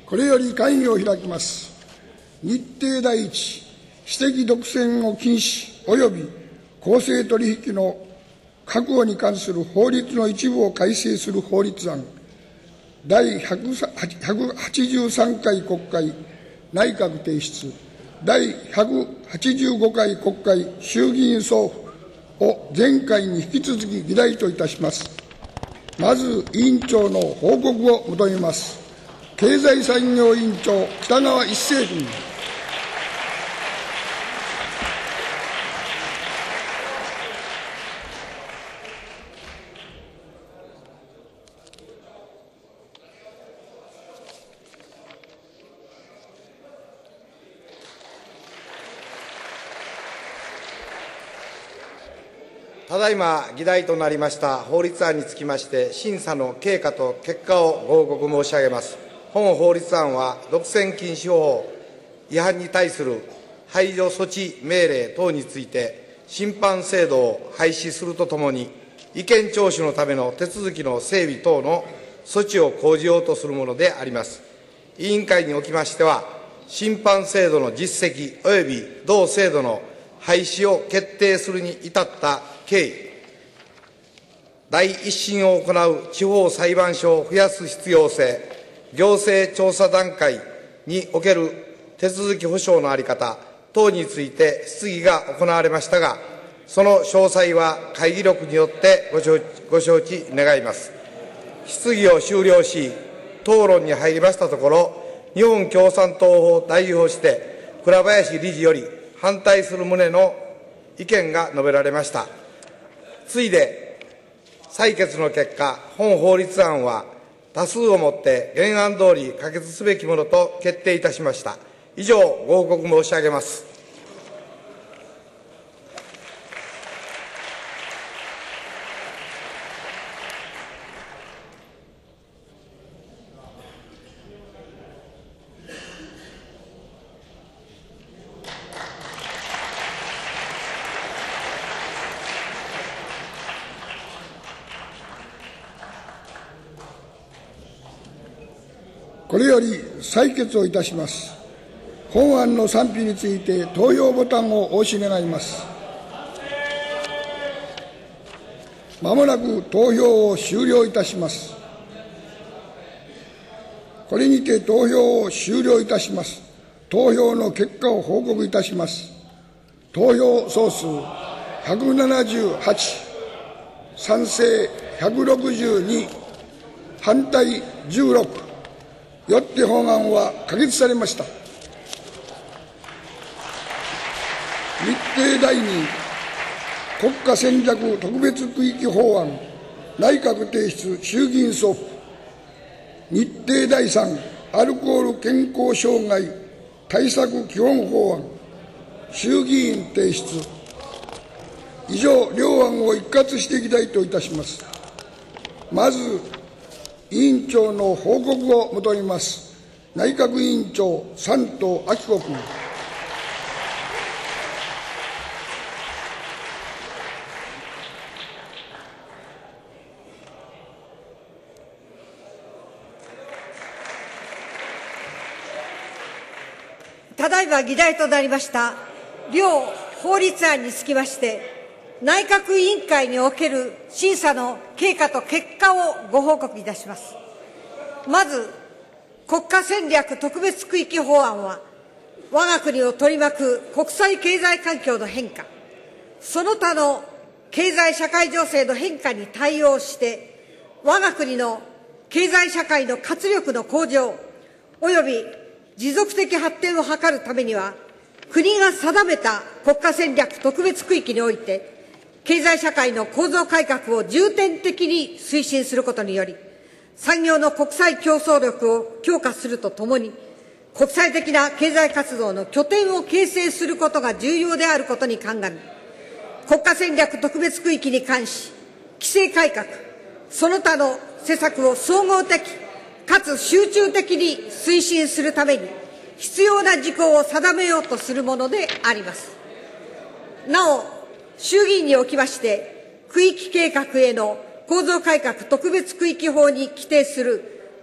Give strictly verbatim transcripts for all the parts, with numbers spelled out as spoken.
これより会議を開きます。日程第一、私的独占を禁止及び公正取引の確保に関する法律の一部を改正する法律案、第ひゃくはちじゅうさんかい国会内閣提出、第ひゃくはちじゅうごかい国会衆議院送付を前回に引き続き議題といたします。まず、委員長の報告を求めます。経済産業委員長、北川一誠君。 ただいま議題となりました法律案につきまして、審査の経過と結果をご報告申し上げます。本法律案は、独占禁止法違反に対する排除措置命令等について、審判制度を廃止するとともに、意見聴取のための手続きの整備等の措置を講じようとするものであります。委員会におきましては、審判制度の実績及び同制度の廃止を決定するに至った経緯、第一審を行う地方裁判所を増やす必要性、行政調査段階における手続き保障の在り方等について質疑が行われましたが、その詳細は会議録によってご承知、ご承知願います。質疑を終了し、討論に入りましたところ、日本共産党を代表して、倉林理事より反対する旨の意見が述べられました。次いで、採決の結果、本法律案は多数をもって原案通り可決すべきものと決定いたしました。以上、ご報告申し上げます。 これより採決をいたします。本案の賛否について投票ボタンをお押し願います。まもなく投票を終了いたします。これにて投票を終了いたします。投票の結果を報告いたします。投票総数ひゃくななじゅうはち、賛成ひゃくろくじゅうに、反対じゅうろく。よって本案は可決されました。日程第二、国家戦略特別区域法案、内閣提出衆議院送付。日程第三、アルコール健康障害対策基本法案、衆議院提出。以上、両案を一括して議題といたします。まず、委員長の報告を求めます。内閣委員長、山東昭子君。 ただいま議題となりました両法律案につきまして、内閣委員会における審査の経過と結果をご報告いたします。まず、国家戦略特別区域法案は、我が国を取り巻く国際経済環境の変化、その他の経済社会情勢の変化に対応して、我が国の経済社会の活力の向上、および持続的発展を図るためには、国が定めた国家戦略特別区域において、経済社会の構造改革を重点的に推進することにより、産業の国際競争力を強化するとともに、国際的な経済活動の拠点を形成することが重要であることに鑑み、国家戦略特別区域に関し、規制改革、その他の施策を総合的かつ集中的に推進するために、必要な事項を定めようとするものであります。なお、衆議院におきまして、区域計画への構造改革特別区域法に規定する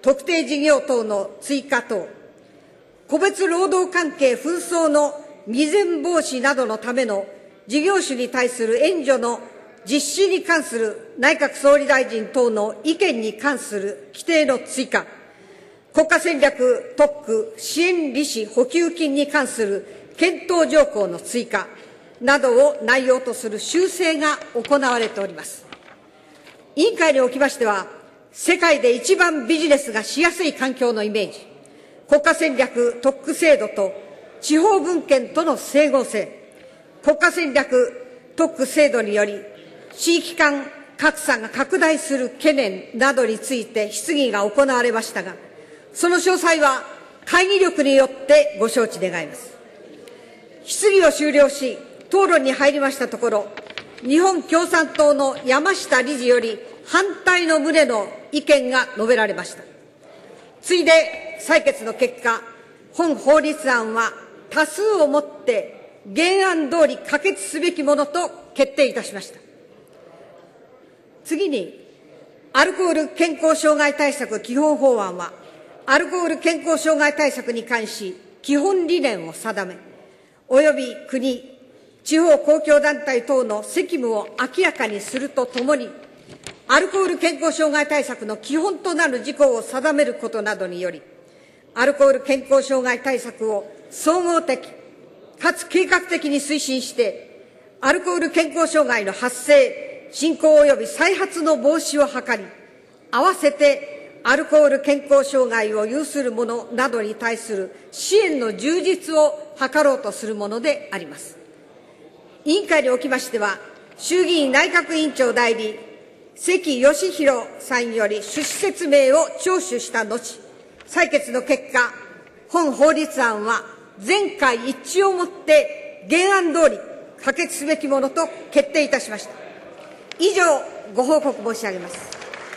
特定事業等の追加等、個別労働関係紛争の未然防止などのための事業主に対する援助の実施に関する内閣総理大臣等の意見に関する規定の追加、国家戦略特区支援利子補給金に関する検討条項の追加などを内容とする修正が行われております。委員会におきましては、世界で一番ビジネスがしやすい環境のイメージ、国家戦略特区制度と地方分権との整合性、国家戦略特区制度により地域間格差が拡大する懸念などについて質疑が行われましたが、その詳細は会議力によってご承知願います。質疑を終了し、討論に入りましたところ、日本共産党の山下理事より反対の旨の意見が述べられました。ついで採決の結果、本法律案は多数をもって原案通り可決すべきものと決定いたしました。次に、アルコール健康障害対策基本法案は、アルコール健康障害対策に関し、基本理念を定め、及び国、地方公共団体等の責務を明らかにするとともに、アルコール健康障害対策の基本となる事項を定めることなどにより、アルコール健康障害対策を総合的かつ計画的に推進して、アルコール健康障害の発生、進行及び再発の防止を図り、合わせてアルコール健康障害を有する者などに対する支援の充実を図ろうとするものであります。委員会におきましては、衆議院内閣委員長代理、関義弘さんより趣旨説明を聴取した後、採決の結果、本法律案は全会一致をもって原案通り可決すべきものと決定いたしました。以上、ご報告申し上げます。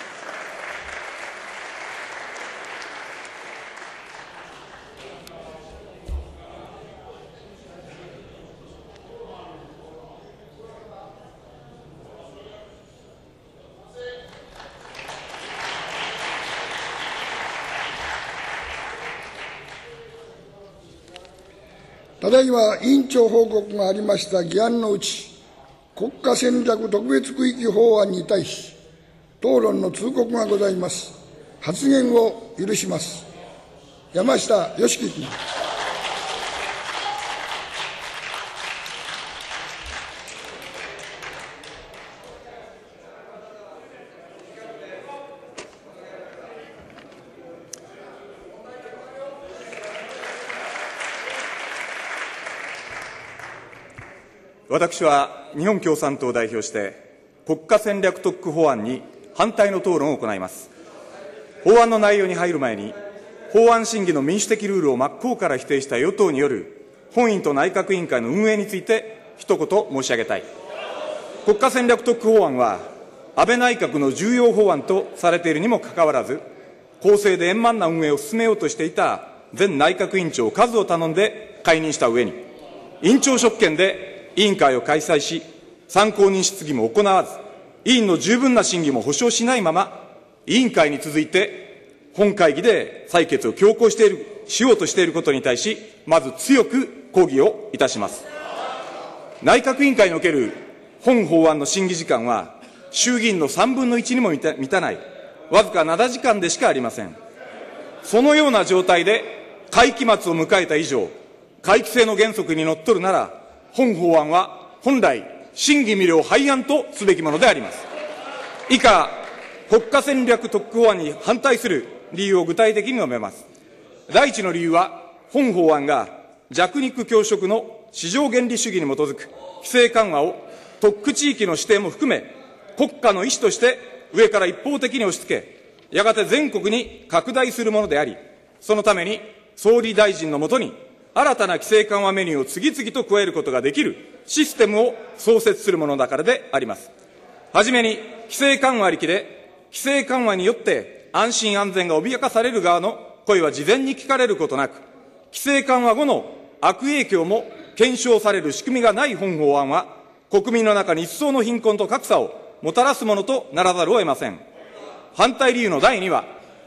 ただいま委員長報告がありました議案のうち、国家戦略特別区域法案に対し、討論の通告がございます。発言を許します。山下良樹君。 私は日本共産党を代表して、国家戦略特区法案に反対の討論を行います。法案の内容に入る前に、法案審議の民主的ルールを真っ向から否定した与党による本院と内閣委員会の運営について一言申し上げたい。国家戦略特区法案は、安倍内閣の重要法案とされているにもかかわらず、公正で円満な運営を進めようとしていた前内閣委員長数を頼んで解任した上に、委員長職権で委員会を開催し、参考人質疑も行わず、委員の十分な審議も保障しないまま、委員会に続いて本会議で採決を強行している、しようとしていることに対し、まず強く抗議をいたします。内閣委員会における本法案の審議時間は、衆議院の三分の一にも満た、満たない、わずかななじかんでしかありません。そのような状態で会期末を迎えた以上、会期制の原則にのっとるなら、本法案は本来、審議未了廃案とすべきものであります。以下、国家戦略特区法案に反対する理由を具体的に述べます。第一の理由は、本法案が弱肉強食の市場原理主義に基づく規制緩和を特区地域の指定も含め、国家の意思として上から一方的に押し付け、やがて全国に拡大するものであり、そのために総理大臣のもとに、新たな規制緩和メニューを次々と加えることができるシステムを創設するものだからであります。はじめに、規制緩和ありきで、規制緩和によって安心安全が脅かされる側の声は事前に聞かれることなく、規制緩和後の悪影響も検証される仕組みがない本法案は、国民の中に一層の貧困と格差をもたらすものとならざるを得ません。反対理由の第二は、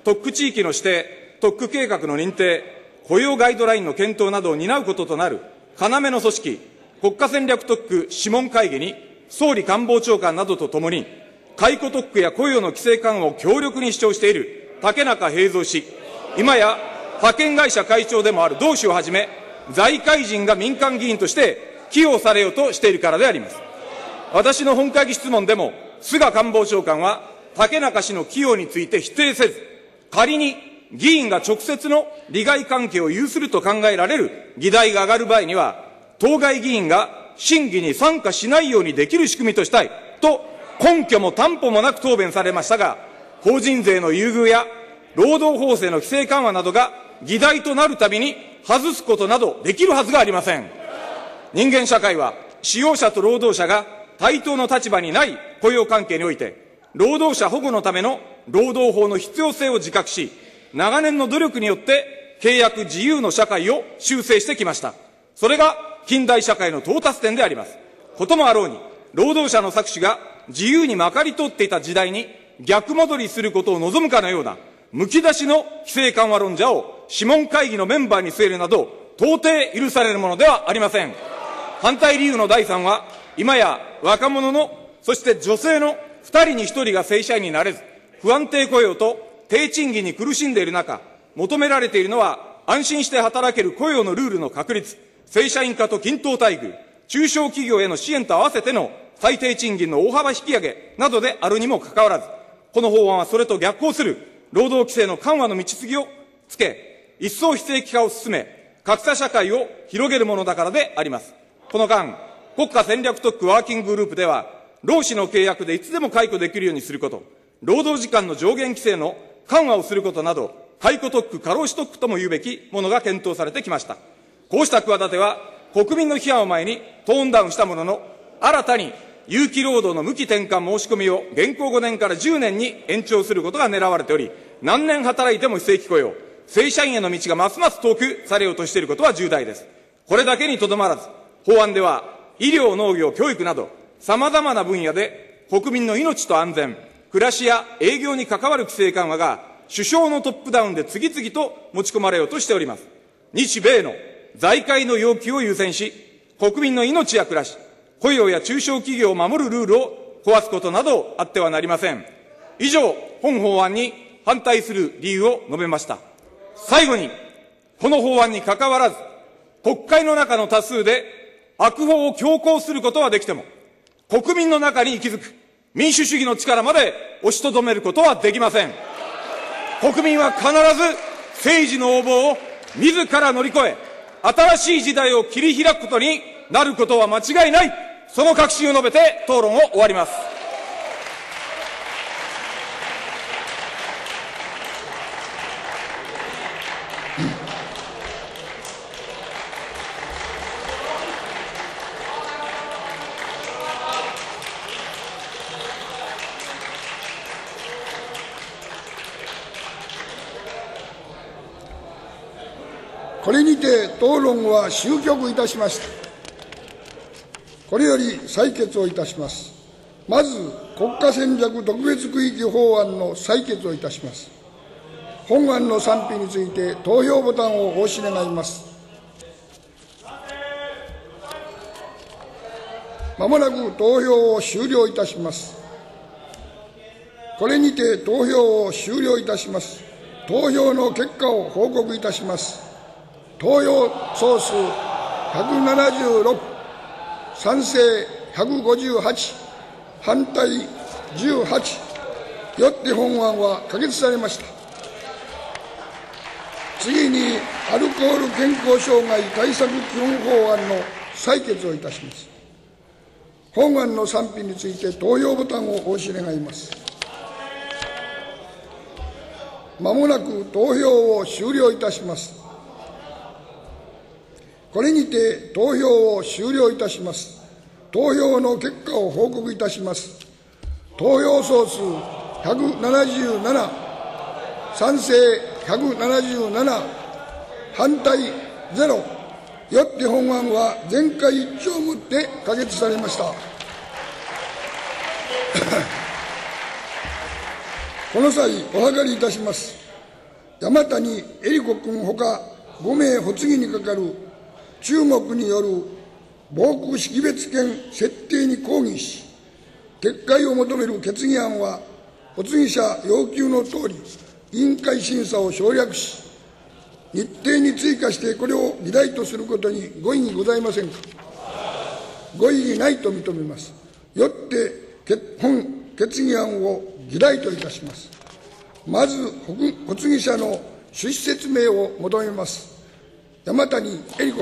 特区地域の指定、特区計画の認定、雇用ガイドラインの検討などを担うこととなる要の組織、国家戦略特区諮問会議に、総理官房長官などとともに、解雇特区や雇用の規制緩和を強力に主張している竹中平蔵氏、今や派遣会社会長でもある同氏をはじめ、財界人が民間議員として起用されようとしているからであります。私の本会議質問でも、菅官房長官は、竹中氏の起用について否定せず、仮に議員が直接の利害関係を有すると考えられる議題が上がる場合には、当該議員が審議に参加しないようにできる仕組みとしたいと、根拠も担保もなく答弁されましたが、法人税の優遇や労働法制の規制緩和などが議題となるたびに外すことなどできるはずがありません。人間社会は、使用者と労働者が対等の立場にない雇用関係において、労働者保護のための労働法の必要性を自覚し、長年の努力によって契約自由の社会を修正してきました。それが近代社会の到達点であります。こともあろうに、労働者の搾取が自由にまかり通っていた時代に逆戻りすることを望むかのような、むき出しの規制緩和論者を諮問会議のメンバーに据えるなど、到底許されるものではありません。反対理由のだいさんは、今や若者の、そして女性の二人に一人が正社員になれず、不安定雇用と低賃金に苦しんでいる中、求められているのは、安心して働ける雇用のルールの確立、正社員化と均等待遇、中小企業への支援と合わせての最低賃金の大幅引き上げなどであるにもかかわらず、この法案はそれと逆行する労働規制の緩和の道筋をつけ、一層非正規化を進め、格差社会を広げるものだからであります。この間、国家戦略特区ワーキンググループでは、労使の契約でいつでも解雇できるようにすること、労働時間の上限規制の緩和をすることなど、解雇特区、過労死特区とも言うべきものが検討されてきました。こうした企ては、国民の批判を前にトーンダウンしたものの、新たに有期労働の無期転換申し込みを現行ごねんからじゅうねんに延長することが狙われており、何年働いても非正規雇用、正社員への道がますます遠くされようとしていることは重大です。これだけにとどまらず、法案では医療、農業、教育など、様々な分野で国民の命と安全、暮らしや営業に関わる規制緩和が首相のトップダウンで次々と持ち込まれようとしております。日米の財界の要求を優先し、国民の命や暮らし、雇用や中小企業を守るルールを壊すことなどあってはなりません。以上、本法案に反対する理由を述べました。最後に、この法案にかかわらず、国会の中の多数で悪法を強行することはできても、国民の中に息づく民主主義の力まで押しとどめることはできません。国民は必ず政治の横暴を自ら乗り越え、新しい時代を切り開くことになることは間違いない、その確信を述べて討論を終わります。 これにて討論は終局いたしました。これより採決をいたします。まず、国家戦略特別区域法案の採決をいたします。本案の賛否について投票ボタンを押し願います。まもなく投票を終了いたします。これにて投票を終了いたします。投票の結果を報告いたします。投票総数ひゃくななじゅうろく、賛成ひゃくごじゅうはち、反対じゅうはち、よって本案は可決されました。次に、アルコール健康障害対策基本法案の採決をいたします。本案の賛否について投票ボタンを押し願います。まもなく投票を終了いたします。これにて投票を終了いたします。投票の結果を報告いたします。投票総数ひゃくななじゅうなな、賛成ひゃくななじゅうなな、反対ゼロ、よって本案は全会一致をもって可決されました。この際、お諮りいたします。 山谷恵理子君ほかご名発議にかかる中国による防空識別圏設定に抗議し、撤回を求める決議案は、発議者要求のとおり、委員会審査を省略し、日程に追加してこれを議題とすることにご異議ございませんか。ご異議ないと認めます。よって本決議案を議題といたします。まず発議者の趣旨説明を求めます。山谷恵理子君。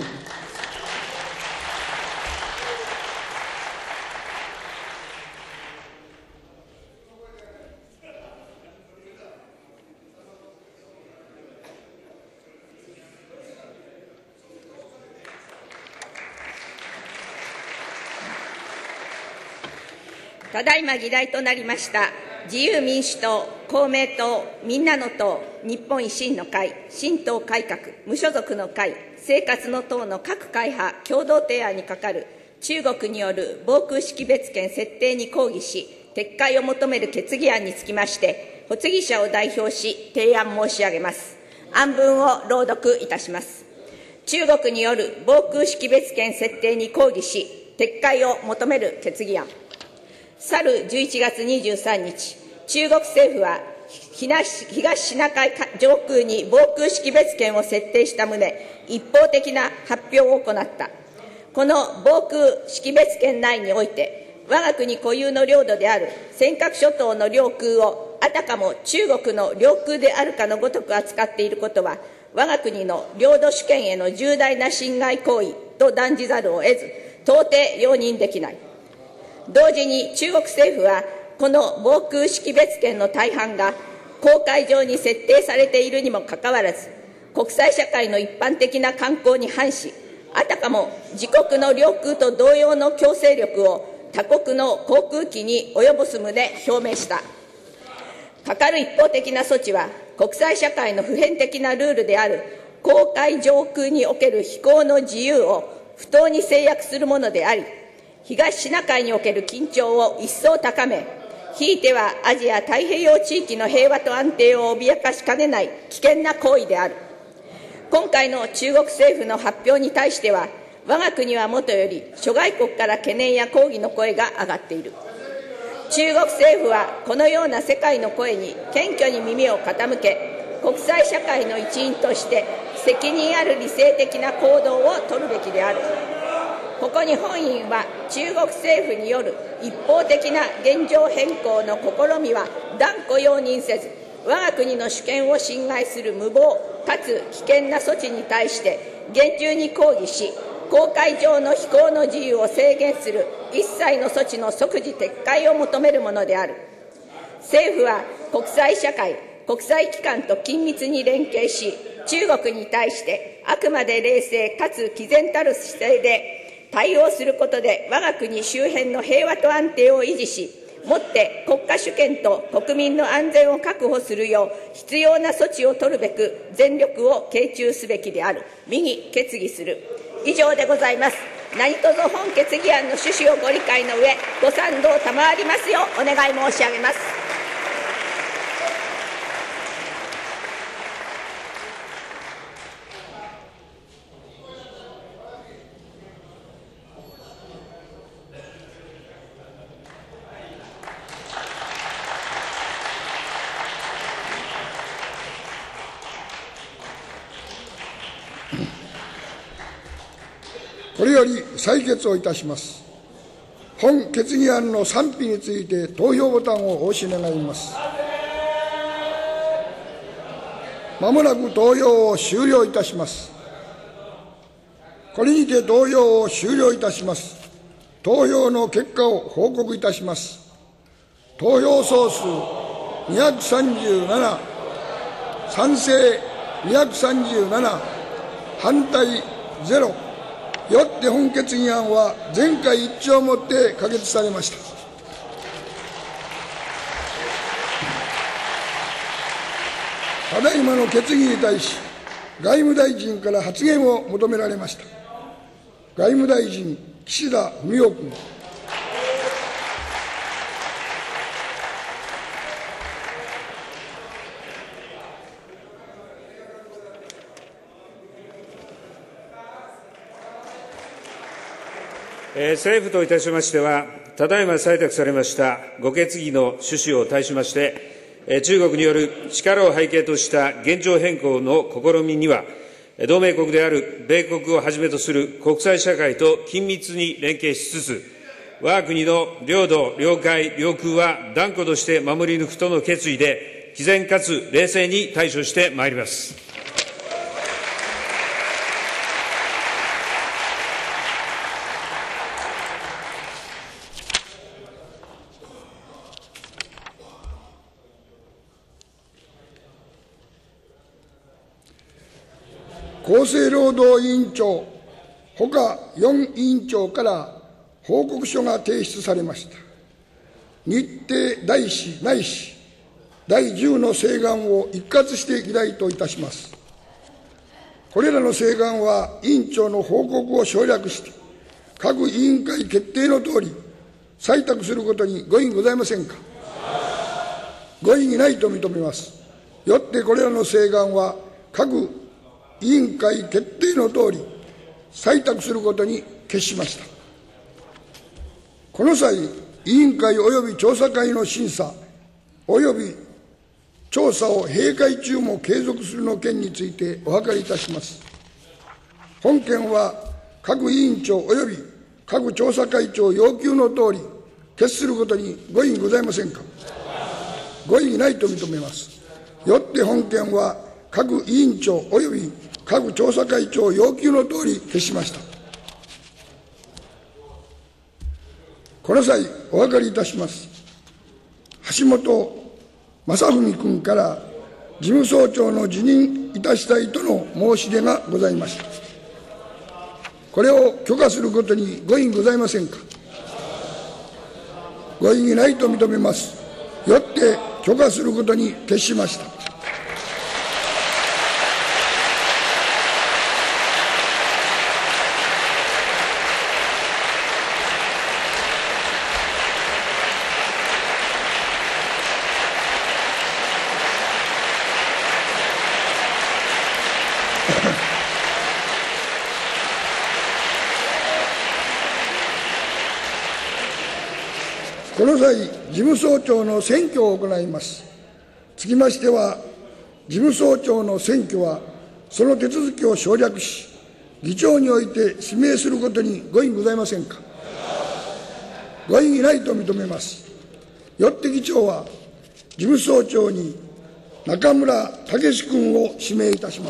ただいま議題となりました自由民主党、公明党、みんなの党、日本維新の会、新党改革、無所属の会、生活の党の各会派共同提案にかかる中国による防空識別圏設定に抗議し、撤回を求める決議案につきまして、発議者を代表し、提案申し上げます。案文を朗読いたします。中国による防空識別圏設定に抗議し、撤回を求める決議案。去るじゅういちがつにじゅうさんにち、中国政府は東シナ海上空に防空識別圏を設定した旨、一方的な発表を行った。この防空識別圏内において、我が国固有の領土である尖閣諸島の領空をあたかも中国の領空であるかのごとく扱っていることは、我が国の領土主権への重大な侵害行為と断じざるを得ず、到底容認できない。同時に中国政府は、この防空識別圏の大半が公海上に設定されているにもかかわらず、国際社会の一般的な慣行に反し、あたかも自国の領空と同様の強制力を他国の航空機に及ぼす旨表明した。かかる一方的な措置は、国際社会の普遍的なルールである公海上空における飛行の自由を不当に制約するものであり、東シナ海における緊張を一層高め、ひいてはアジア太平洋地域の平和と安定を脅かしかねない危険な行為である。今回の中国政府の発表に対しては、我が国はもとより諸外国から懸念や抗議の声が上がっている。中国政府はこのような世界の声に謙虚に耳を傾け、国際社会の一員として責任ある理性的な行動を取るべきである。ここに本院は中国政府による一方的な現状変更の試みは断固容認せず、我が国の主権を侵害する無謀かつ危険な措置に対して厳重に抗議し、公海上の飛行の自由を制限する一切の措置の即時撤回を求めるものである。政府は国際社会、国際機関と緊密に連携し、中国に対してあくまで冷静かつ毅然たる姿勢で対応することで、我が国周辺の平和と安定を維持し、もって国家主権と国民の安全を確保するよう必要な措置を取るべく全力を傾注すべきである。右決議する。以上でございます。何卒本決議案の趣旨をご理解の上、ご賛同賜りますようお願い申し上げます。 これより採決をいたします。本決議案の賛否について投票ボタンを押し願います。まもなく投票を終了いたします。これにて投票を終了いたします。投票の結果を報告いたします。投票総数にひゃくさんじゅうなな、賛成にひゃくさんじゅうなな、反対ゼロ。よって本決議案は全会一致をもって可決されました。ただいまの決議に対し、外務大臣から発言を求められました。外務大臣、岸田文雄君。 政府といたしましては、ただいま採択されましたご決議の趣旨を対しまして、中国による力を背景とした現状変更の試みには、同盟国である米国をはじめとする国際社会と緊密に連携しつつ、我が国の領土、領海、領空は断固として守り抜くとの決意で、毅然かつ冷静に対処してまいります。 厚生労働委員長、ほかよん委員長から報告書が提出されました。日程第四ないしだいじゅうの請願を一括して議題といたします。これらの請願は委員長の報告を省略して、各委員会決定のとおり採択することにご異議ございませんか。ご異議ないと認めます。よってこれらの請願は各委員会決定のとおり採択することに決しました。この際、委員会及び調査会の審査及び調査を閉会中も継続するの件についてお諮りいたします。本件は各委員長及び各調査会長要求のとおり決することにご異議ございませんか。ご異議ないと認めます。よって本件は各委員長及び各調査会長要求のとおり決しました。この際、お諮りいたします。橋本正文君から事務総長の辞任いたしたいとの申し出がございました。これを許可することにご異議ございませんか。ご異議ないと認めます。よって許可することに決しました。この際、事務総長の選挙を行います。つきましては、事務総長の選挙は、その手続きを省略し、議長において指名することにご異議ございませんか。ご異議ないと認めます。よって議長は、事務総長に中村武司君を指名いたします。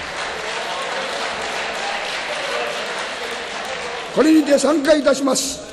これにて散会いたします。